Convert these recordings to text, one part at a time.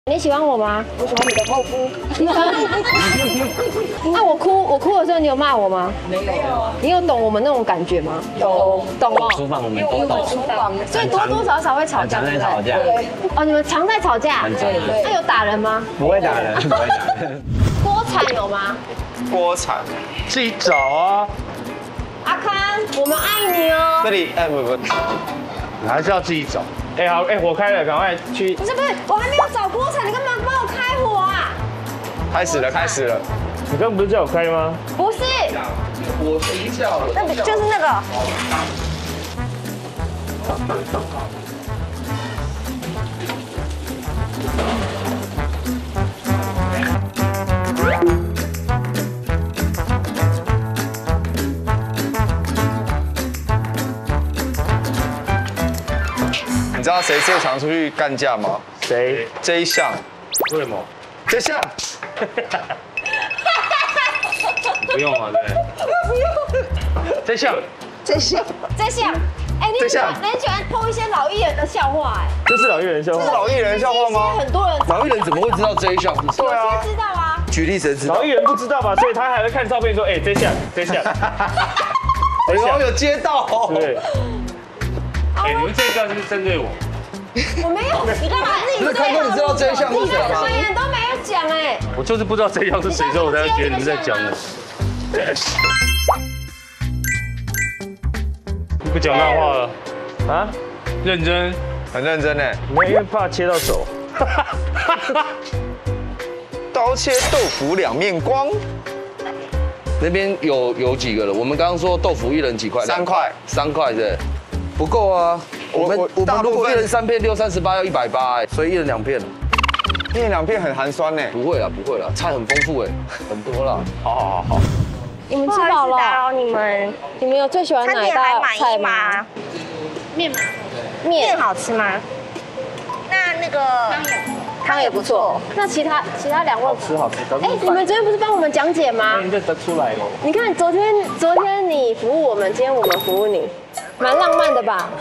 你喜欢我吗？ 我喜欢你的泡芙。 那我哭的时候，你有骂我吗？ 没有。 你有懂我们那种感觉吗？ 懂哦。 厨房我们都懂， 所以多多少少会吵架。 常在吵架。 哦，你们常在吵架。 对。 那有打人吗？ 不会打人，不会打人。 锅铲有吗？ 锅铲， 自己找啊。 阿康，我们爱你哦。 这里不， 你还是要自己找。哎好，哎火开了，赶快去。 不是，我还没有找锅铲，你干嘛帮我开火啊？ 开始了。 你刚刚不是叫我开吗？ 不是， 我谁叫了？ 那就是那个。 你知道谁最常出去干架吗？ 谁？ 这一项， 为什么？ 这项。 不用嘛，对。不用。这项。 哎，你很喜欢偷一些老艺人的笑话，哎。 这是老艺人笑话。 这是老艺人笑话吗？ 很多人老艺人怎么会知道这一项是谁？ 对啊， 知道啊。 举例谁知道？ 老艺人不知道吧？所以他还会看照片说，哎，这项。 哎呦，有接到哦。 对。哎，你们这一项是不是针对我？ 我没有，你干嘛？ 不是看过你知道这一项是谁吗？ 什么人都没有讲哎。 我就是不知道这一项是谁，所以我才会觉得你们在讲我。不讲那话了啊？认真， 很认真呢。 没有，因为怕切到手。 刀切豆腐两面光那边有几个了？我们刚刚说豆腐一人几块 ？3块 ，3块是不够啊。我们如果一人3片，638要180，所以一人2片。 一人2片很寒酸呢。 不会啦，菜很丰富哎，很多啦。 好。 你们吃饱不好意思打了？ 扰你们。 你们有最喜欢哪一道菜吗？ 面好吃吗？那个汤也不错。 那其他两位好吃。 哎，你们昨天不是帮我们讲解吗？ 你这得出来了。 你看昨天你服务我们，今天我们服务你，蛮浪漫的吧？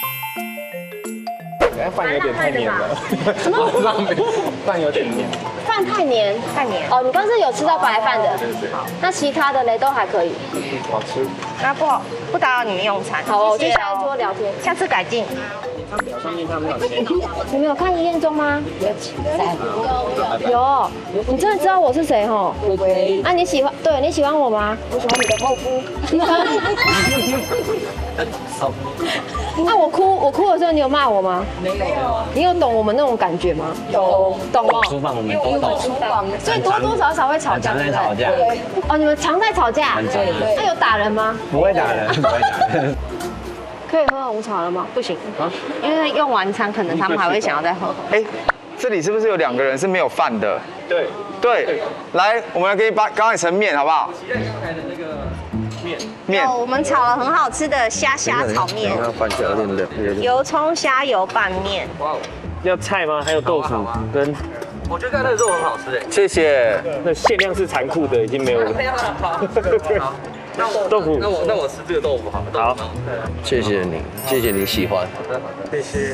饭有点太黏了。 什么？ 饭有点黏。 饭太黏。哦，你刚才有吃到白饭的。那其他的嘞都还可以。 好吃。 那不打扰你们用餐。 好，我就下一桌聊天。 下次改进。 上面他们有写。 你们有看一恋中吗？有。你真的知道我是谁吼？啊，你喜欢我吗？ 我喜欢你的泡芙。 那我哭的时候，你有骂我吗？ 没有。 你有懂我们那种感觉吗？懂哦。 厨房我们都懂， 所以多多少少会吵架。 常在吵架。 哦，你们常在吵架。那有打人吗？ 不会打人，不会打人。 可以喝红茶了吗？不行， 因为用完餐，可能他们还会想要再喝。 哎，这里是不是有2个人是没有饭的？对，来，我们来给你刚才盛面好不好？面。 我们炒了很好吃的虾炒面， 饭起来有点凉。 油葱虾油拌面。 要菜吗？还有豆腐跟。 我觉得那个肉很好吃哎。 谢谢。 那限量是残酷的，已经没有了。豆腐。 那我吃这个豆腐好。 好。 谢谢你喜欢。 谢谢。